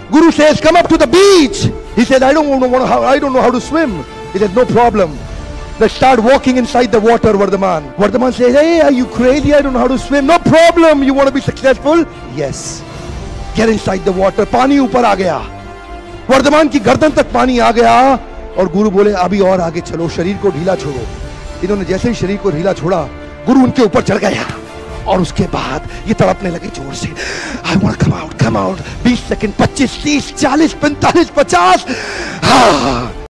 Guru says, come up to the beach. He said, I don't know how to swim. He said, no problem. Let's start walking inside the water, Vardhaman. Vardhaman says, hey, are you crazy? I don't know how to swim. No problem. You want to be successful? Yes. Get inside the water. पानी ऊपर आ गया. वर्धमान की गर्दन तक पानी आ गया और गुरु बोले अभी और आगे चलो, शरीर को ढीला छोड़ो. इन्होंने जैसे ही शरीर को ढीला छोड़ा, गुरु उनके ऊपर चढ़ गया और उसके बाद ये तड़पने लगे जोर से. I want to come out. 20 second, 25, 30, 40, 45, 50.